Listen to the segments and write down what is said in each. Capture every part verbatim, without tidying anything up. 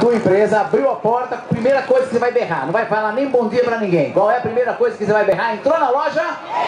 Tua empresa abriu a porta, primeira coisa que você vai berrar, não vai falar nem bom dia pra ninguém. Qual é a primeira coisa que você vai berrar? Entrou na loja?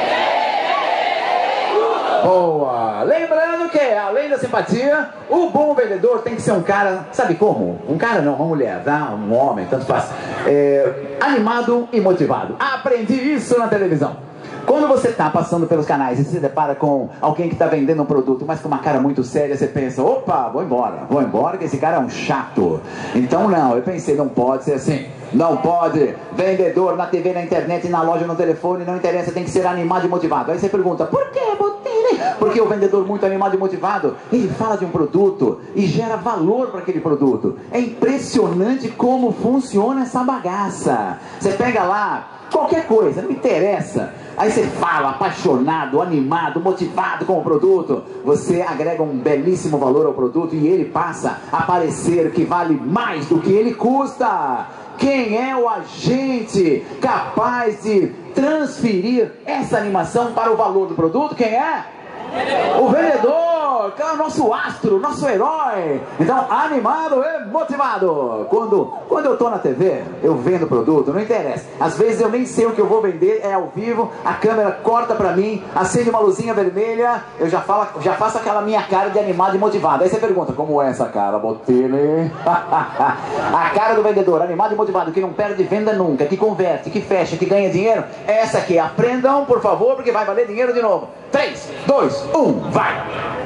Boa! Lembrando que, além da simpatia, o bom vendedor tem que ser um cara, sabe como? Um cara não, uma mulher, tá? Um homem, tanto faz. É, animado e motivado. Aprendi isso na televisão. Quando você está passando pelos canais e se depara com alguém que está vendendo um produto, mas com uma cara muito séria, você pensa, opa, vou embora, vou embora que esse cara é um chato. Então não, eu pensei, não pode ser assim. Não pode, vendedor na T V, na internet, na loja, no telefone, não interessa, tem que ser animado e motivado. Aí você pergunta, por que, Botini? Porque o vendedor muito animado e motivado, ele fala de um produto e gera valor para aquele produto. É impressionante como funciona essa bagaça. Você pega lá, qualquer coisa, não interessa. Aí você fala, apaixonado, animado, motivado com o produto. Você agrega um belíssimo valor ao produto e ele passa a parecer que vale mais do que ele custa. Quem é o agente capaz de transferir essa animação para o valor do produto? Quem é? O vendedor, que é o nosso astro, nosso herói. Então, animado e motivado. Quando, quando eu tô na T V, eu vendo produto, não interessa. Às vezes eu nem sei o que eu vou vender, é ao vivo, a câmera corta pra mim, acende uma luzinha vermelha, eu já, falo, já faço aquela minha cara de animado e motivado. Aí você pergunta, como é essa cara, Botini? A cara do vendedor, animado e motivado, que não perde venda nunca, que converte, que fecha, que ganha dinheiro. É essa aqui, aprendam por favor, porque vai valer dinheiro de novo. três, dois, um, vai!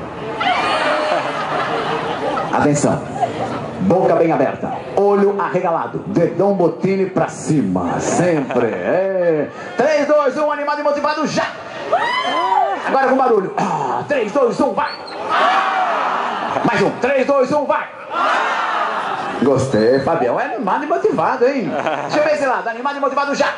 Atenção, boca bem aberta, olho arregalado, dedão Botini pra cima, sempre. É. três, dois, um, animado e motivado, já! Agora com barulho. Ah, três, dois, um, vai! Mais um, três, dois, um, vai! Gostei, Fabião, é animado e motivado, hein? Deixa eu ver esse lado, animado e motivado, já!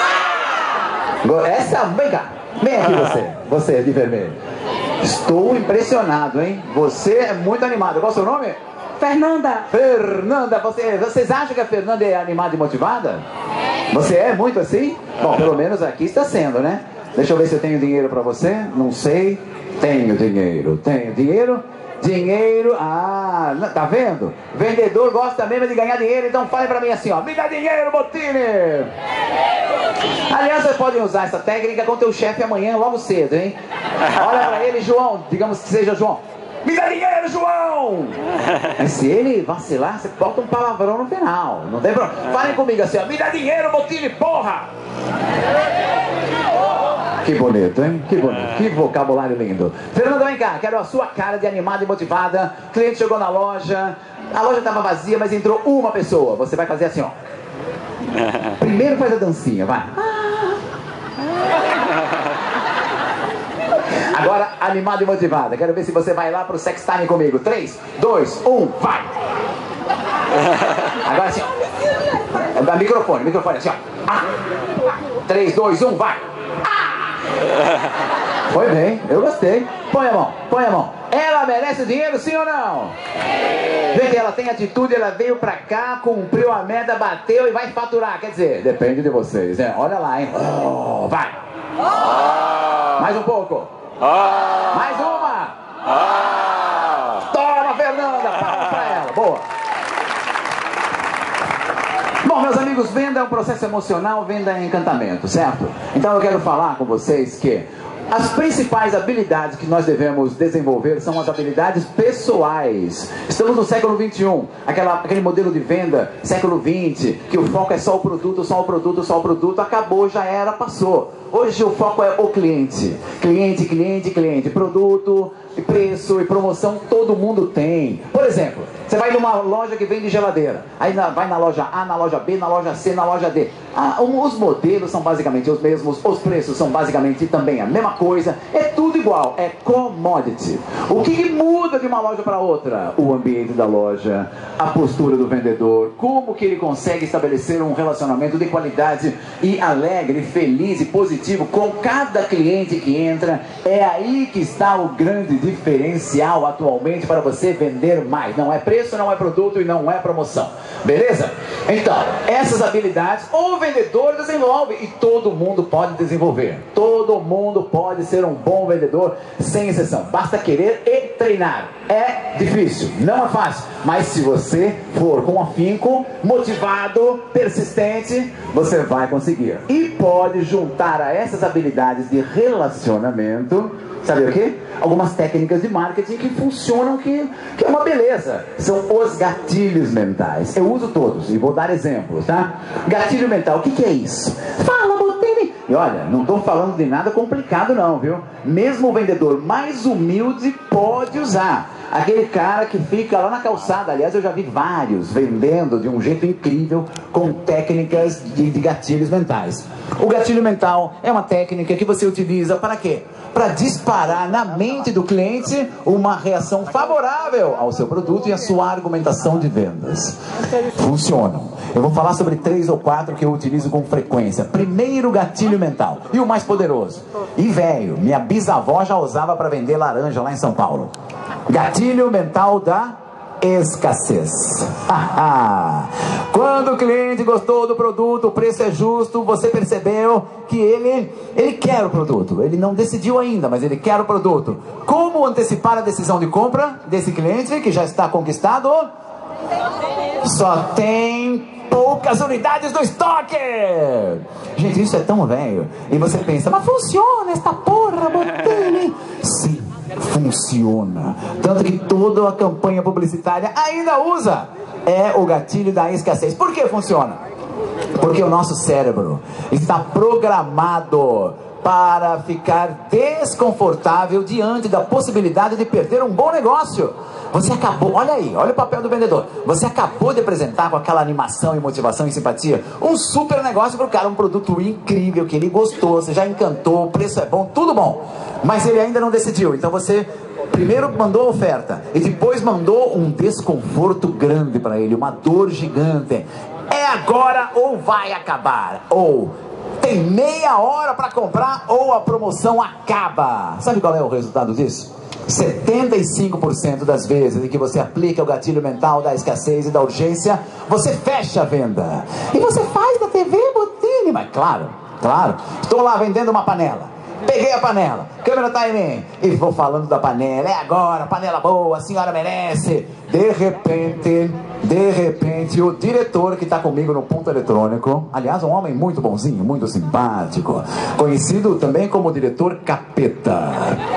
Essa, vem cá. Vem aqui você, você de vermelho. Estou impressionado, hein? Você é muito animado. Qual é o seu nome? Fernanda. Fernanda, você, vocês acham que a Fernanda é animada e motivada? Você é muito assim? Bom, pelo menos aqui está sendo, né? Deixa eu ver se eu tenho dinheiro pra você. Não sei. Tenho dinheiro, tenho dinheiro. Dinheiro, ah, tá vendo? Vendedor gosta mesmo de ganhar dinheiro, então fale pra mim assim, ó, me dá dinheiro, Botini! Aliás, vocês podem usar essa técnica com o teu chefe amanhã, logo cedo, hein? Olha pra ele, João, digamos que seja João. Me dá dinheiro, João! Mas se ele vacilar, você bota um palavrão no final, não tem problema. Falem comigo assim, ó, me dá dinheiro, Botini, porra! Que bonito, hein? Que bonito, que vocabulário lindo. Fernanda, vem cá, quero a sua cara de animada e motivada. O cliente chegou na loja, a loja estava vazia, mas entrou uma pessoa. Você vai fazer assim, ó. Primeiro faz a dancinha, vai. Agora, animada e motivada. Quero ver se você vai lá pro sex time comigo. três, dois, um, vai! Agora assim, ó. Microfone, microfone, assim, ó. três, dois, um, vai! Foi bem, eu gostei. Põe a mão, põe a mão. Ela merece dinheiro, sim ou não? Vê que ela tem atitude, ela veio pra cá, cumpriu a meta, bateu e vai faturar. Quer dizer, depende de vocês, né? Olha lá, hein? Oh, vai! Oh. Mais um pouco. Oh. Mais uma. Oh. Toma, Fernanda, palmas pra ela. Boa. Bom, meus amigos, venda é um processo emocional, venda é encantamento, certo? Então eu quero falar com vocês que as principais habilidades que nós devemos desenvolver são as habilidades pessoais. Estamos no século vinte e um, aquela, aquele modelo de venda, século vinte, que o foco é só o produto, só o produto, só o produto, acabou, já era, passou. Hoje o foco é o cliente. Cliente, cliente, cliente. Produto, preço e promoção todo mundo tem. Por exemplo, você vai numa loja que vende geladeira. Aí na, vai na loja A, na loja B, na loja C, na loja D. Ah, os modelos são basicamente os mesmos, os preços são basicamente também a mesma coisa. É tudo igual, é commodity. O que muda de uma loja para outra? O ambiente da loja, a postura do vendedor, como que ele consegue estabelecer um relacionamento de qualidade e alegre, feliz e positivo com cada cliente que entra. É aí que está o grande diferencial atualmente para você vender mais. Não é preço, não é produto e não é promoção. Beleza? Então, essas habilidades o vendedor desenvolve e todo mundo pode desenvolver. Todo mundo pode ser um bom vendedor. vendedor sem exceção. Basta querer e treinar. É difícil, não é fácil, mas se você for com afinco, motivado, persistente, você vai conseguir. E pode juntar a essas habilidades de relacionamento, sabe o quê? Algumas técnicas de marketing que funcionam, que, que é uma beleza. São os gatilhos mentais. Eu uso todos e vou dar exemplos, tá? Gatilho mental, o que, que é isso? Fala, Botini! E olha, não estou falando de nada complicado não, viu? Mesmo o vendedor mais humilde pode usar. Aquele cara que fica lá na calçada, aliás eu já vi vários vendendo de um jeito incrível com técnicas de, de gatilhos mentais. O gatilho mental é uma técnica que você utiliza para quê? Para disparar na mente do cliente uma reação favorável ao seu produto e à sua argumentação de vendas. Funcionam. Eu vou falar sobre três ou quatro que eu utilizo com frequência. Primeiro, gatilho mental. E o mais poderoso. E velho, minha bisavó já usava para vender laranja lá em São Paulo. Gatilho mental da escassez. Quando o cliente gostou do produto, o preço é justo, você percebeu que ele, ele quer o produto. Ele não decidiu ainda, mas ele quer o produto. Como antecipar a decisão de compra desse cliente que já está conquistado? Só tem poucas unidades do estoque. Gente, isso é tão velho. E você pensa, mas funciona esta porra, Botini? Sim, funciona. Tanto que toda a campanha publicitária ainda usa. É o gatilho da escassez. Por que funciona? Porque o nosso cérebro está programado para ficar desconfortável diante da possibilidade de perder um bom negócio. Você acabou, olha aí, olha o papel do vendedor. Você acabou de apresentar com aquela animação e motivação e simpatia um super negócio para o cara, um produto incrível que ele gostou, você já encantou, o preço é bom, tudo bom. Mas ele ainda não decidiu, então você primeiro mandou a oferta e depois mandou um desconforto grande para ele, uma dor gigante. É agora ou vai acabar, ou tem meia hora para comprar ou a promoção acaba. Sabe qual é o resultado disso? setenta e cinco por cento das vezes em que você aplica o gatilho mental da escassez e da urgência, você fecha a venda. E você faz da T V, Botini? Mas claro, claro. Estou lá vendendo uma panela. Peguei a panela, câmera tá em mim e vou falando da panela. É agora, panela boa, a senhora merece. De repente, de repente, o diretor que está comigo no ponto eletrônico, aliás, um homem muito bonzinho, muito simpático, conhecido também como diretor capeta.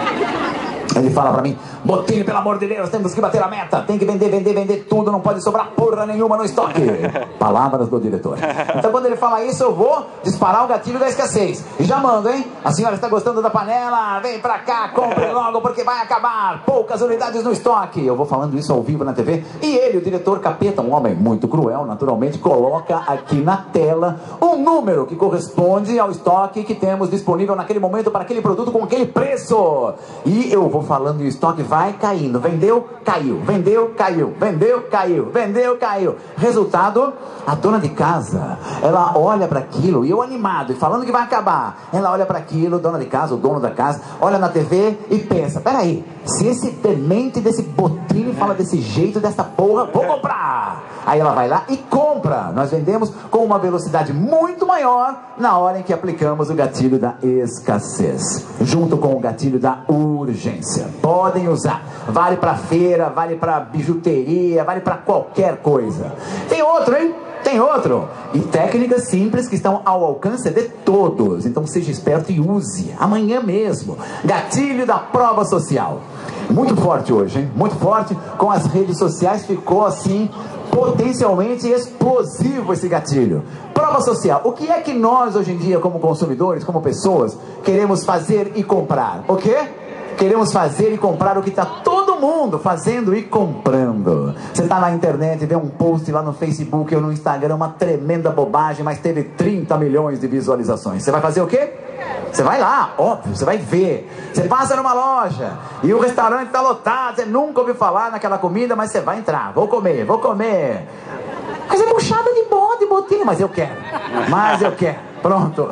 Ele fala pra mim, Botini, pelo amor de Deus, temos que bater a meta, tem que vender, vender, vender tudo, não pode sobrar porra nenhuma no estoque. Palavras do diretor. Então quando ele fala isso, eu vou disparar o gatilho da escassez. E já mando, hein? A senhora está gostando da panela? Vem pra cá, compre logo porque vai acabar. Poucas unidades no estoque. Eu vou falando isso ao vivo na T V. E ele, o diretor capeta, um homem muito cruel, naturalmente, coloca aqui na tela um número que corresponde ao estoque que temos disponível naquele momento para aquele produto com aquele preço. E eu vou falando e o estoque vai caindo. Vendeu, caiu. Vendeu, caiu. Vendeu, caiu. Vendeu, caiu. Resultado, a dona de casa, ela olha para aquilo e eu animado e falando que vai acabar. Ela olha para aquilo, dona de casa, o dono da casa, olha na T V e pensa, peraí, se esse demente desse Botini fala desse jeito, dessa porra, vou comprar. Aí ela vai lá e compra. Nós vendemos com uma velocidade muito maior na hora em que aplicamos o gatilho da escassez, junto com o gatilho da urgência. Podem usar. Vale para feira, vale para bijuteria, vale para qualquer coisa. Tem outro, hein? Tem outro. E técnicas simples que estão ao alcance de todos. Então seja esperto e use. Amanhã mesmo. Gatilho da prova social. Muito forte hoje, hein? Muito forte. Com as redes sociais ficou assim potencialmente explosivo esse gatilho. Prova social. O que é que nós hoje em dia, como consumidores, como pessoas, queremos fazer e comprar? O quê? Queremos fazer e comprar o que está todo mundo fazendo e comprando. Você está na internet e vê um post lá no Facebook ou no Instagram, uma tremenda bobagem, mas teve trinta milhões de visualizações. Você vai fazer o quê? Você vai lá, óbvio, você vai ver. Você passa numa loja e o restaurante está lotado, você nunca ouviu falar naquela comida, mas você vai entrar. Vou comer, vou comer. Mas é buchada de bode, Botini, mas eu quero. Mas eu quero. Pronto.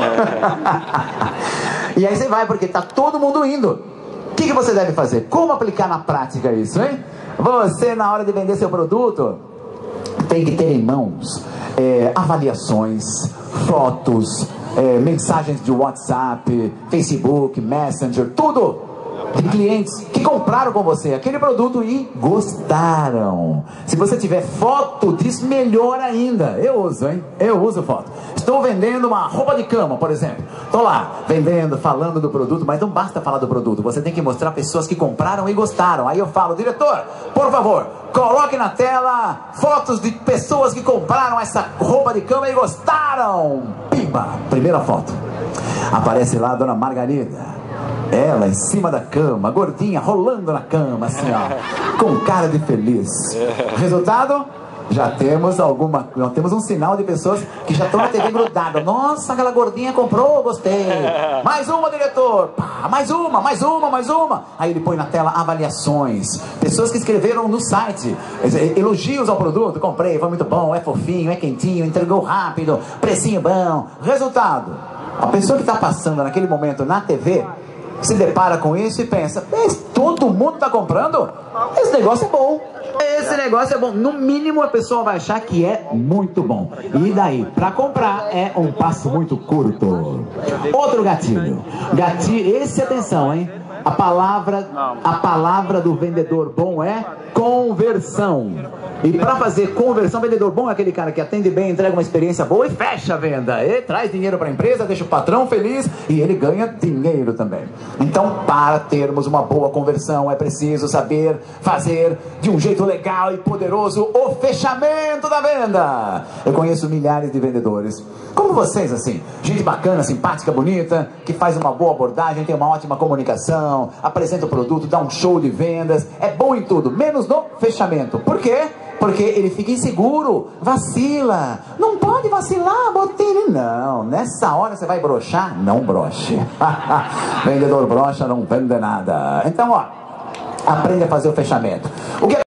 E aí você vai, porque está todo mundo indo. O que, que você deve fazer? Como aplicar na prática isso, hein? Você, na hora de vender seu produto, tem que ter em mãos é, avaliações, fotos, é, mensagens de WhatsApp, Facebook, Messenger, tudo de clientes que compraram com você aquele produto e gostaram. Se você tiver foto disso, melhor ainda. Eu uso, hein? Eu uso foto. Estou vendendo uma roupa de cama, por exemplo. Estou lá, vendendo, falando do produto, mas não basta falar do produto. Você tem que mostrar pessoas que compraram e gostaram. Aí eu falo, diretor, por favor, coloque na tela fotos de pessoas que compraram essa roupa de cama e gostaram. Pimba! Primeira foto. Aparece lá a dona Margarida. Ela em cima da cama, gordinha, rolando na cama, assim, ó, com cara de feliz. Resultado? Já temos alguma, nós temos um sinal de pessoas que já estão na T V grudada. Nossa, aquela gordinha comprou, gostei. Mais uma, diretor. Pá, mais uma, mais uma, mais uma. Aí ele põe na tela avaliações. Pessoas que escreveram no site elogios ao produto. Comprei, foi muito bom, é fofinho, é quentinho, entregou rápido, precinho bom. Resultado? A pessoa que está passando naquele momento na T V se depara com isso e pensa, mas todo mundo está comprando? Esse negócio é bom. Esse negócio é bom. No mínimo a pessoa vai achar que é muito bom. E daí, para comprar é um passo muito curto. Outro gatilho. Gatilho, esse, atenção, hein? A palavra, a palavra do vendedor bom é conversão. E para fazer conversão, vendedor bom é aquele cara que atende bem, entrega uma experiência boa e fecha a venda. Ele traz dinheiro para a empresa, deixa o patrão feliz e ele ganha dinheiro também. Então, para termos uma boa conversão, é preciso saber fazer de um jeito legal e poderoso o fechamento da venda. Eu conheço milhares de vendedores, como vocês, assim, gente bacana, simpática, bonita, que faz uma boa abordagem, tem uma ótima comunicação, apresenta o produto, dá um show de vendas, é bom em tudo, menos no fechamento. Por quê? Porque ele fica inseguro, vacila. Não pode vacilar, Botelho. Não, nessa hora você vai broxar? Não broche. Vendedor broxa não vende nada. Então, ó, aprende a fazer o fechamento. O que